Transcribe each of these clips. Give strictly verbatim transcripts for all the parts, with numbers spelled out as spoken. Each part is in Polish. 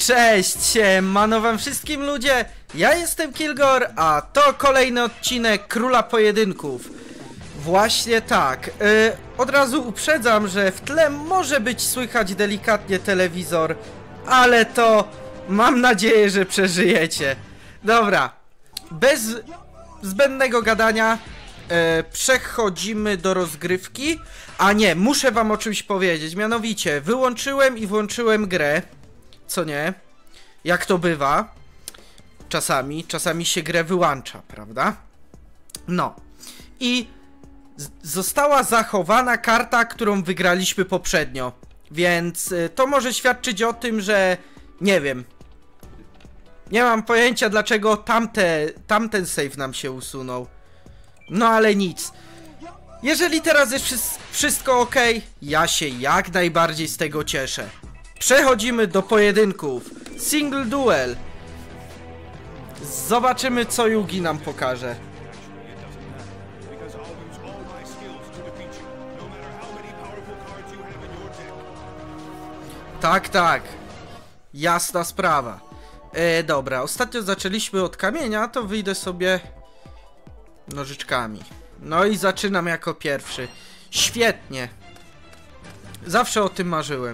Cześć, siemano wam wszystkim ludzie, ja jestem Kilgore, a to kolejny odcinek Króla Pojedynków. Właśnie tak, yy, od razu uprzedzam, że w tle może być słychać delikatnie telewizor, ale to mam nadzieję, że przeżyjecie. Dobra, bez zbędnego gadania yy, przechodzimy do rozgrywki. A nie, muszę wam o czymś powiedzieć, mianowicie wyłączyłem i włączyłem grę. Co nie? Jak to bywa? Czasami, czasami się grę wyłącza, prawda? No. I została zachowana karta, którą wygraliśmy poprzednio. Więc y, to może świadczyć o tym, że... Nie wiem. Nie mam pojęcia, dlaczego tamte, tamten save nam się usunął. No ale nic. Jeżeli teraz jest wszystko ok, ja się jak najbardziej z tego cieszę. Przechodzimy do pojedynków. Single duel. Zobaczymy, co Yugi nam pokaże. Tak, tak. Jasna sprawa. E, dobra, ostatnio zaczęliśmy od kamienia, to wyjdę sobie nożyczkami. No i zaczynam jako pierwszy. Świetnie. Zawsze o tym marzyłem.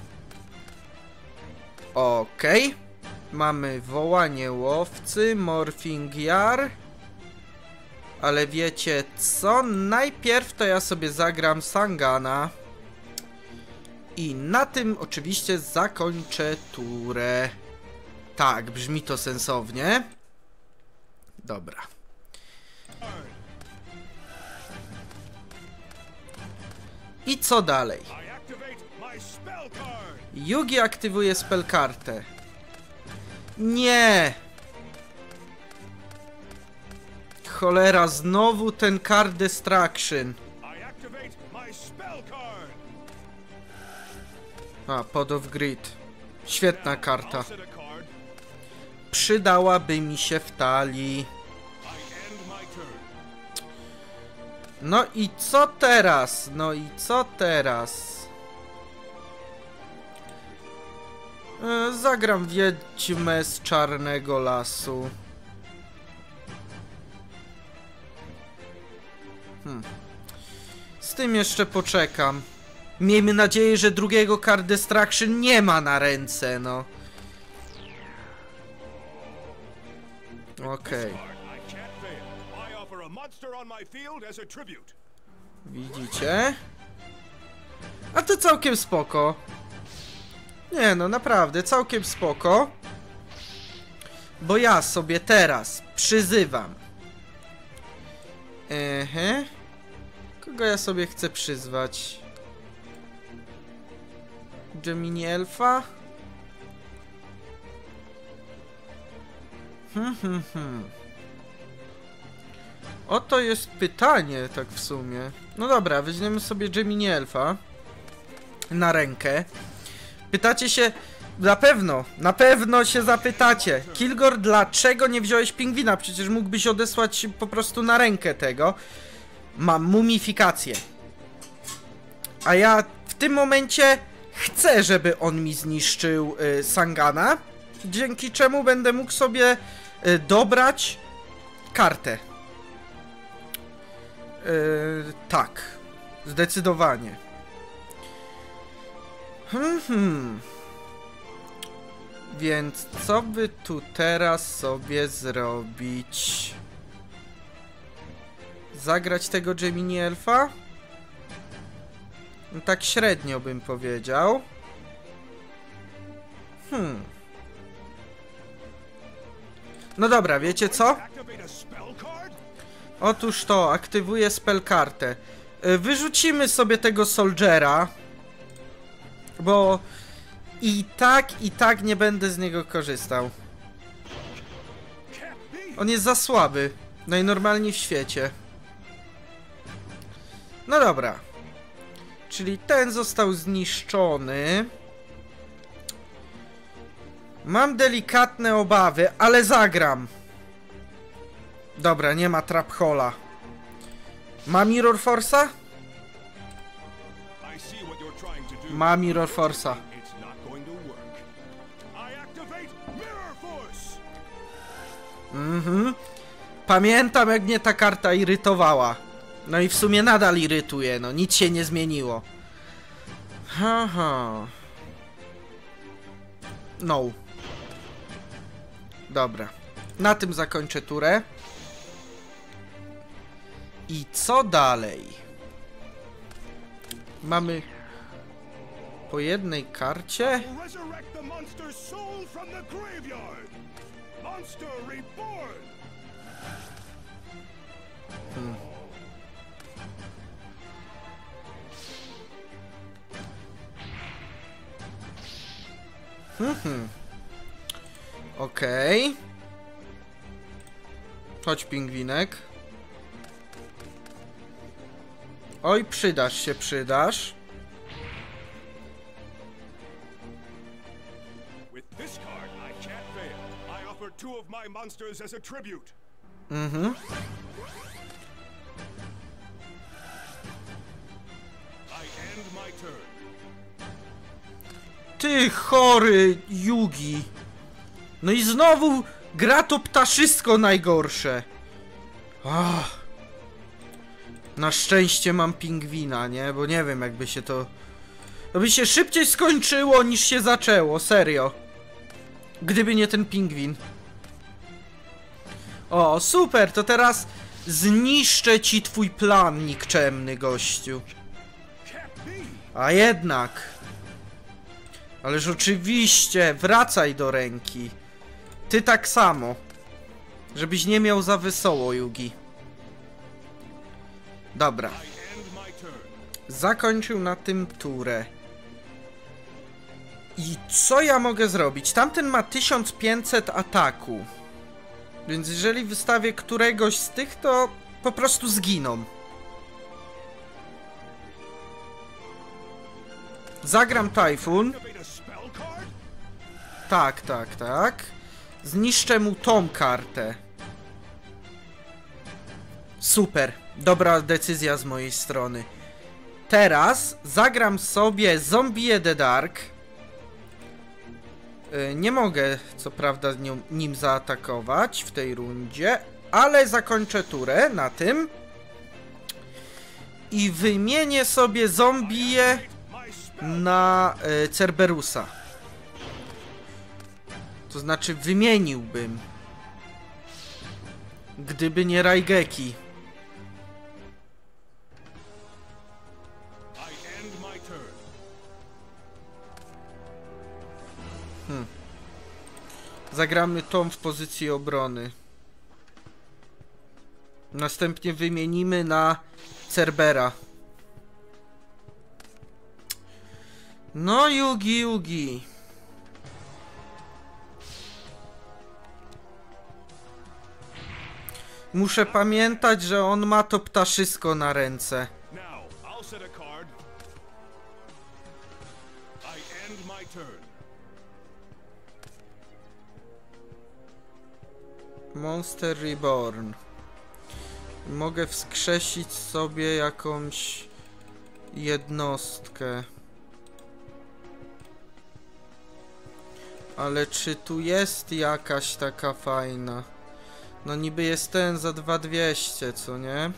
Okej. Okay. Mamy wołanie łowcy, morphing jar. Ale wiecie co? Najpierw to ja sobie zagram Sangana. I na tym oczywiście zakończę turę. Tak, brzmi to sensownie. Dobra. I co dalej? Yugi aktywuje spellkartę. Nie! Cholera, znowu ten card destruction. A, Pod of Grid. Świetna karta. Przydałaby mi się w talii. No i co teraz? No i co teraz? E, zagram wiedźmę z czarnego lasu. Hmm. Z tym jeszcze poczekam. Miejmy nadzieję, że drugiego card destruction nie ma na ręce, no. Okej. Okay. Widzicie? A to całkiem spoko. Nie no, naprawdę, całkiem spoko. Bo ja sobie teraz przyzywam. Ehe. Kogo ja sobie chcę przyzwać? Gemini Elfa? Hmm, hmm, hmm. Oto jest pytanie, tak w sumie. No dobra, weźmiemy sobie Gemini Elfa na rękę. Pytacie się, na pewno, na pewno się zapytacie, Kilgore, dlaczego nie wziąłeś pingwina? Przecież mógłbyś odesłać po prostu na rękę tego. Mam mumifikację. A ja w tym momencie chcę, żeby on mi zniszczył y, Sangana, dzięki czemu będę mógł sobie y, dobrać kartę. Yy, tak, zdecydowanie. Hmm, hmm. Więc co by tu teraz sobie zrobić? Zagrać tego Gemini Elfa? No, tak średnio bym powiedział. Hmm. No dobra, wiecie co? Otóż to, aktywuję spellkartę. Wyrzucimy sobie tego Soldiera. Bo i tak, i tak nie będę z niego korzystał. On jest za słaby. Najnormalniej w świecie. No dobra. Czyli ten został zniszczony. Mam delikatne obawy, ale zagram. Dobra, nie ma Trap Hola. Ma Mirror Force'a? Ma Mirror Force'a. Mhm. Pamiętam, jak mnie ta karta irytowała. No i w sumie nadal irytuje, no nic się nie zmieniło. Haha. No. Dobra. Na tym zakończę turę. I co dalej? Mamy po jednej karcie. Hmm. Hmm. Okej. Okay. Chodź, pingwinek. Oj, przydasz się, przydasz. Mhm. Ty chory Yugi. No i znowu gra to ptaszysko najgorsze. Ach. Na szczęście mam pingwina, nie? Bo nie wiem, jakby się to... To by się szybciej skończyło, niż się zaczęło, serio. Gdyby nie ten pingwin. O, super, to teraz zniszczę ci twój plan nikczemny, gościu. A jednak. Ależ oczywiście, wracaj do ręki. Ty tak samo. Żebyś nie miał za wesoło, Yugi. Dobra. Zakończył na tym turę. I co ja mogę zrobić? Tamten ma tysiąc pięćset ataku. Więc jeżeli wystawię któregoś z tych, to po prostu zginą. Zagram Tajfun. Tak, tak, tak. Zniszczę mu tą kartę. Super. Dobra decyzja z mojej strony. Teraz zagram sobie Zombie the Dark. Yy, nie mogę, co prawda, nią, nim zaatakować w tej rundzie, ale zakończę turę na tym. I wymienię sobie Zombię na yy, Cerberusa. To znaczy wymieniłbym. Gdyby nie Raigeki. Hmm. Zagramy tą w pozycji obrony. Następnie wymienimy na Cerbera. No, Yugi, Yugi. Muszę pamiętać, że on ma to ptaszysko na ręce. Monster Reborn. Mogę wskrzesić sobie jakąś jednostkę. Ale czy tu jest jakaś taka fajna? No niby jest ten za dwa tysiące dwieście, co nie?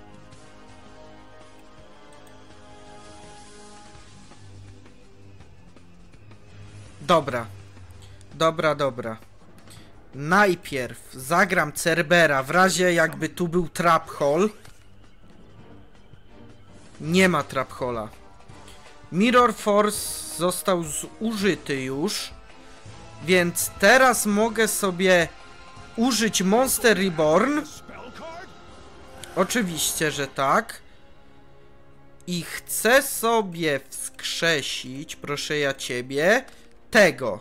Dobra. Dobra, dobra. Najpierw zagram Cerbera, w razie jakby tu był Trap Hole. Nie ma Trap Hola. Mirror Force został zużyty już. Więc teraz mogę sobie użyć Monster Reborn. Oczywiście, że tak. I chcę sobie wskrzesić, proszę ja ciebie, tego.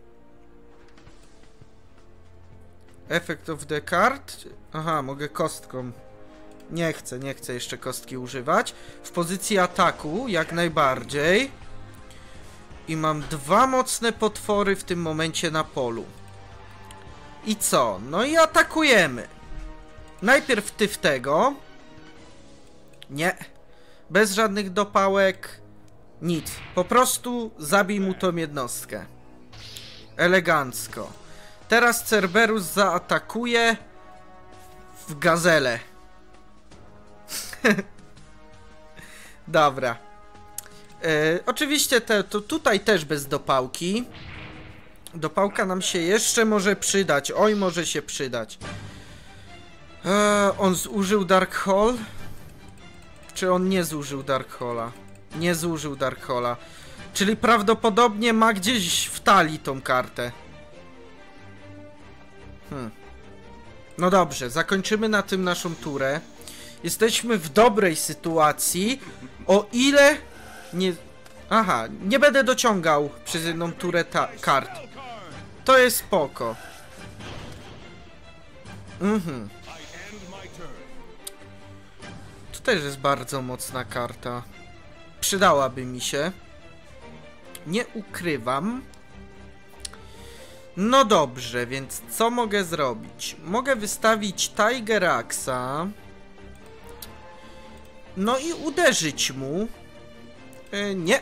Effect of the card. Aha, mogę kostką. Nie chcę, nie chcę jeszcze kostki używać. W pozycji ataku, jak najbardziej. I mam dwa mocne potwory w tym momencie na polu. I co? No i atakujemy. Najpierw ty w tego. Nie. Bez żadnych dopałek. Nic. Po prostu zabij mu tą jednostkę. Elegancko. Teraz Cerberus zaatakuje w gazelę. Dobra. E, oczywiście te, to tutaj też bez dopałki. Dopałka nam się jeszcze może przydać. Oj, może się przydać. E, on zużył Dark Hole? Czy on nie zużył Dark Hole'a? Nie zużył Dark Hole'a. Czyli prawdopodobnie ma gdzieś w talii tą kartę. Hmm. No dobrze, zakończymy na tym naszą turę. Jesteśmy w dobrej sytuacji. O ile... Nie... Aha, nie będę dociągał przez jedną turę ta kart. To jest spoko. Mhm. To też jest bardzo mocna karta. Przydałaby mi się. Nie ukrywam. No dobrze, więc co mogę zrobić? Mogę wystawić Tigeraxa. No i uderzyć mu. Yy, nie.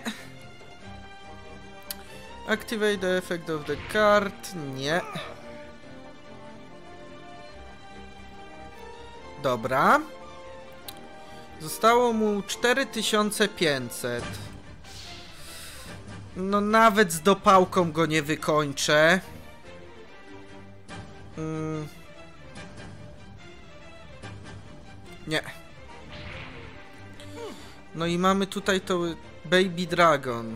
Activate the effect of the card. Nie. Dobra. Zostało mu cztery tysiące pięćset. No nawet z dopałką go nie wykończę. Mm. Nie. No i mamy tutaj to Baby Dragon.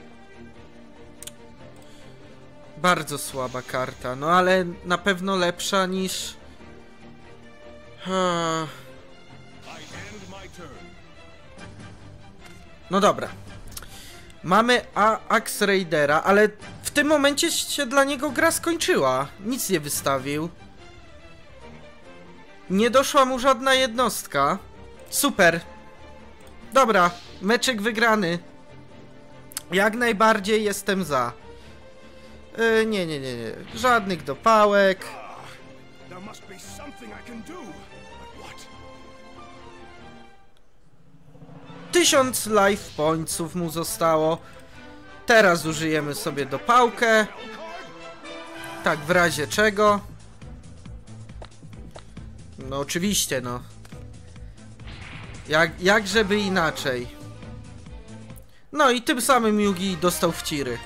Bardzo słaba karta, no ale na pewno lepsza niż... No dobra. Mamy Axe Raidera, ale w tym momencie się dla niego gra skończyła. Nic nie wystawił. Nie doszła mu żadna jednostka. Super. Dobra, meczek wygrany. Jak najbardziej jestem za. Yy, nie, nie, nie, nie. Żadnych dopałek. Tysiąc life pointsów mu zostało. Teraz użyjemy sobie dopałkę. Tak, w razie czego. No oczywiście, no. Jak, jak żeby inaczej. No i tym samym Yugi dostał wciry.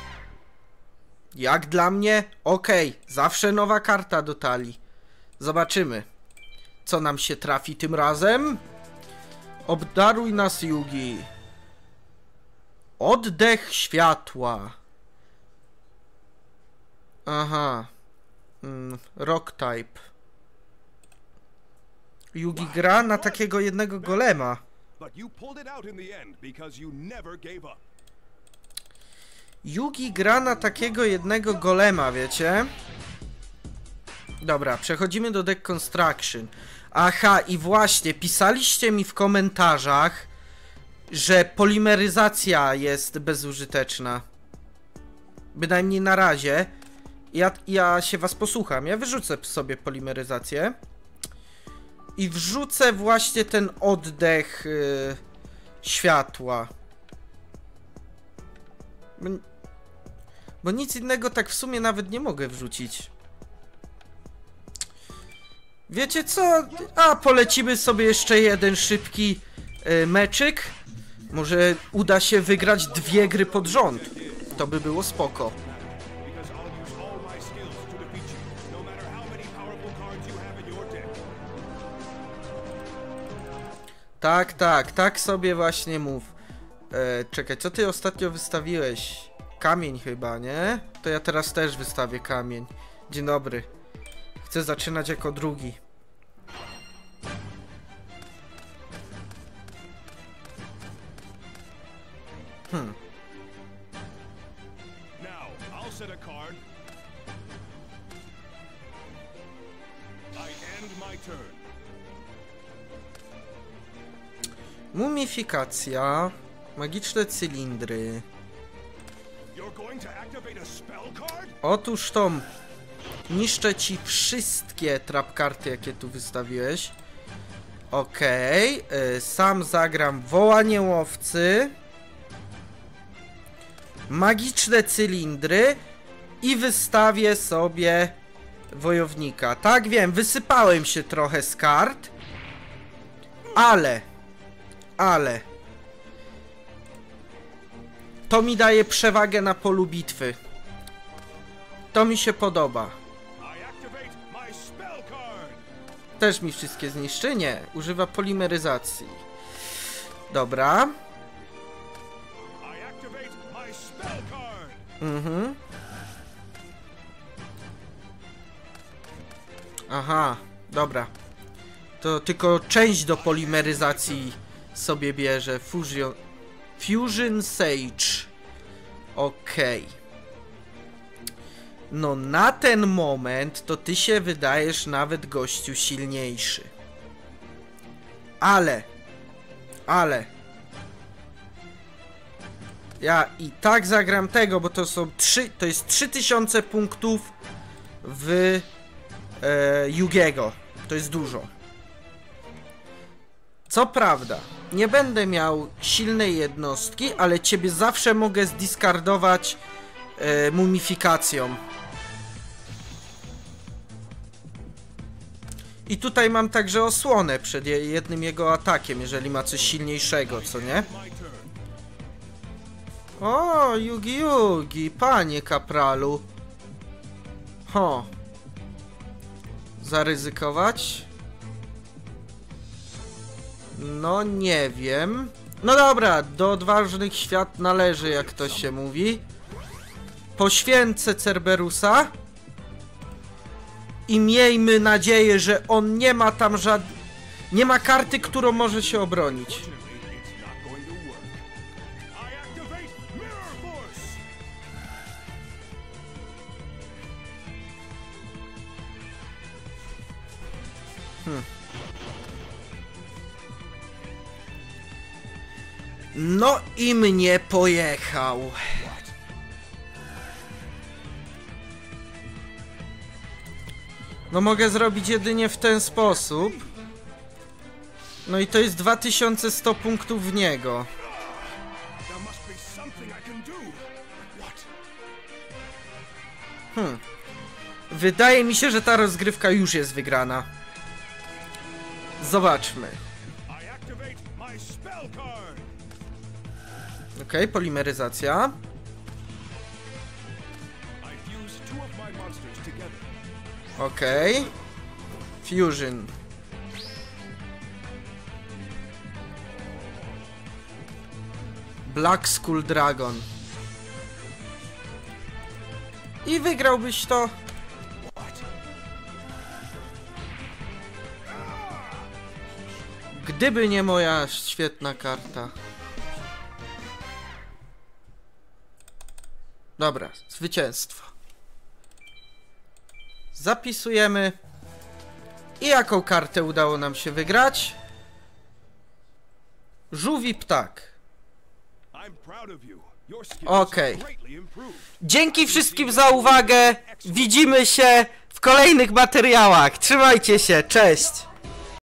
Jak dla mnie? Okej, okay. Zawsze nowa karta do talii. Zobaczymy, co nam się trafi tym razem. Obdaruj nas, Yugi. Oddech światła. Aha. Mm, rock type. Yugi gra na takiego jednego golema. Yugi gra na takiego jednego golema, wiecie? Dobra, przechodzimy do Deck Construction. Aha, i właśnie, pisaliście mi w komentarzach, że polimeryzacja jest bezużyteczna. Bynajmniej na razie. Ja, ja się was posłucham. Ja wyrzucę sobie polimeryzację. I wrzucę właśnie ten oddech yy, światła. Bo, bo nic innego tak w sumie nawet nie mogę wrzucić. Wiecie co? A, polecimy sobie jeszcze jeden szybki yy, meczyk. Może uda się wygrać dwie gry pod rząd. To by było spoko. Tak, tak, tak sobie właśnie mów. E, czekaj, co ty ostatnio wystawiłeś? Kamień chyba, nie? To ja teraz też wystawię kamień. Dzień dobry. Chcę zaczynać jako drugi. Hmm. Mumifikacja, magiczne cylindry. Otóż to niszczę ci wszystkie trap karty, jakie tu wystawiłeś. Okej, okay. Sam zagram wołanie łowcy. Magiczne cylindry. i wystawię sobie wojownika. Tak, wiem, wysypałem się trochę z kart, ale, ale to mi daje przewagę na polu bitwy. To mi się podoba. Też mi wszystkie zniszczy? Nie. Używa polimeryzacji. Dobra. Mhm. Aha, dobra. To tylko część do polimeryzacji sobie bierze. Fusion... Fusion Sage. Okej. Okay. No na ten moment to ty się wydajesz nawet, gościu, silniejszy. Ale... Ale... Ja i tak zagram tego, bo to są trzy... To jest trzy tysiące punktów w... E, Yugiego. To jest dużo. Co prawda, nie będę miał silnej jednostki, ale ciebie zawsze mogę zdiskardować e, mumifikacją. I tutaj mam także osłonę przed jednym jego atakiem, jeżeli ma coś silniejszego, co nie? O, Yugi Yugi, panie kapralu. Ho. Zaryzykować? No nie wiem. No dobra, do odważnych świat należy, jak to się mówi. Poświęcę Cerberusa. I miejmy nadzieję, że on nie ma tam żadnej... Nie ma karty, którą może się obronić. Hmm. No i mnie pojechał. No mogę zrobić jedynie w ten sposób. No i to jest dwa tysiące sto punktów w niego. Hmm. Wydaje mi się, że ta rozgrywka już jest wygrana. Zobaczmy. Okej, okay, polimeryzacja. Okej. Okay. Fusion. Black Skull Dragon. I wygrałbyś to. Gdyby nie moja świetna karta. Dobra, zwycięstwo. Zapisujemy. I jaką kartę udało nam się wygrać? Żółwi ptak. Okej. Okay. Dzięki wszystkim za uwagę. Widzimy się w kolejnych materiałach. Trzymajcie się, cześć.